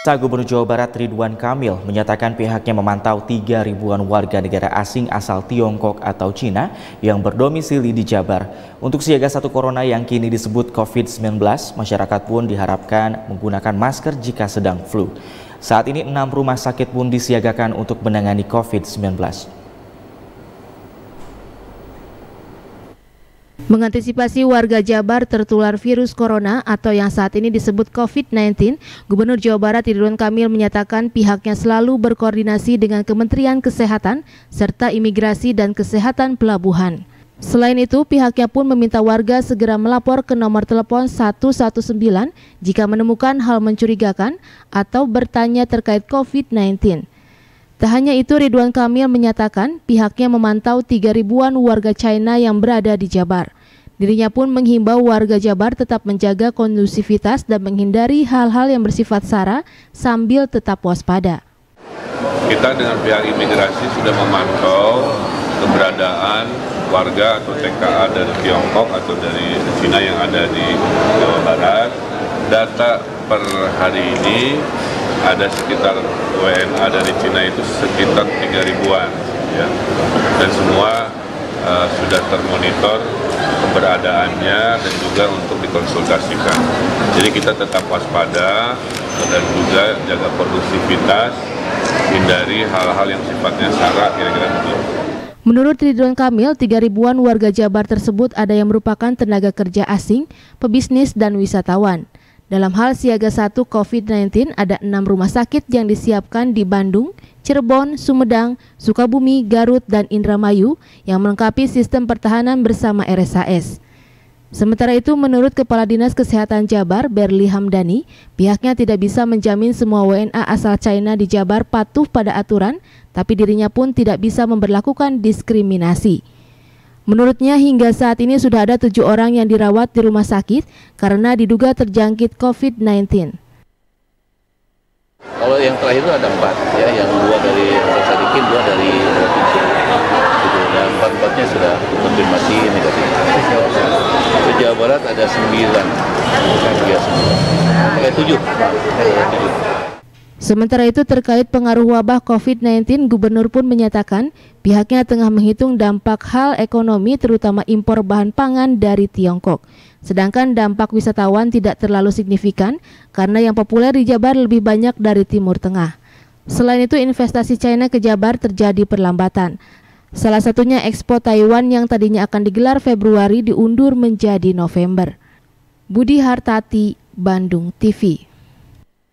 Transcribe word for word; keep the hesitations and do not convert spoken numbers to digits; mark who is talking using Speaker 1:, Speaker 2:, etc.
Speaker 1: Gubernur Jawa Barat Ridwan Kamil menyatakan pihaknya memantau tiga ribuan warga negara asing asal Tiongkok atau Cina yang berdomisili di Jabar. Untuk siaga satu corona yang kini disebut COVID sembilan belas, masyarakat pun diharapkan menggunakan masker jika sedang flu. Saat ini enam rumah sakit pun disiagakan untuk menangani COVID sembilan belas.
Speaker 2: Mengantisipasi warga Jabar tertular virus corona atau yang saat ini disebut COVID sembilan belas, Gubernur Jawa Barat Ridwan Kamil menyatakan pihaknya selalu berkoordinasi dengan Kementerian Kesehatan serta Imigrasi dan Kesehatan Pelabuhan. Selain itu, pihaknya pun meminta warga segera melapor ke nomor telepon satu satu sembilan jika menemukan hal mencurigakan atau bertanya terkait COVID sembilan belas. Tak hanya itu, Ridwan Kamil menyatakan pihaknya memantau tiga ribuan warga China yang berada di Jabar. Dirinya pun menghimbau warga Jabar tetap menjaga kondusivitas dan menghindari hal-hal yang bersifat sara sambil tetap waspada.
Speaker 3: Kita dengan pihak imigrasi sudah memantau keberadaan warga atau T K A dari Tiongkok atau dari Cina yang ada di Jawa Barat. Data per hari ini ada sekitar W N A dari Cina itu sekitar tiga ribuan, ya. Dan semua uh, sudah termonitor keberadaannya dan juga untuk dikonsultasikan. Jadi kita tetap waspada dan juga jaga kondusivitas, hindari hal-hal yang sifatnya sara, kira-kira begitu.
Speaker 2: Menurut Ridwan Kamil, tiga ribuan warga Jabar tersebut ada yang merupakan tenaga kerja asing, pebisnis, dan wisatawan. Dalam hal siaga satu COVID sembilan belas, ada enam rumah sakit yang disiapkan di Bandung, Cirebon, Sumedang, Sukabumi, Garut, dan Indramayu yang melengkapi sistem pertahanan bersama R S A S. Sementara itu, menurut Kepala Dinas Kesehatan Jabar, Berli Hamdani, pihaknya tidak bisa menjamin semua W N A asal China di Jabar patuh pada aturan, tapi dirinya pun tidak bisa memberlakukan diskriminasi. Menurutnya hingga saat ini sudah ada tujuh orang yang dirawat di rumah sakit karena diduga terjangkit COVID sembilan belas.
Speaker 4: Kalau yang terakhir itu ada empat, ya, yang dua dari Hasan Sadikin, dua dari provinsi. Gitu. Dan empat-empatnya sudah konfirmasi negatif. Di Jawa Barat ada sembilan, eh tujuh, tujuh.
Speaker 2: Sementara itu terkait pengaruh wabah COVID sembilan belas, Gubernur pun menyatakan pihaknya tengah menghitung dampak hal ekonomi terutama impor bahan pangan dari Tiongkok. Sedangkan dampak wisatawan tidak terlalu signifikan karena yang populer di Jabar lebih banyak dari Timur Tengah. Selain itu investasi China ke Jabar terjadi perlambatan. Salah satunya Expo Taiwan yang tadinya akan digelar Februari diundur menjadi November. Budi Hartati, Bandung T V.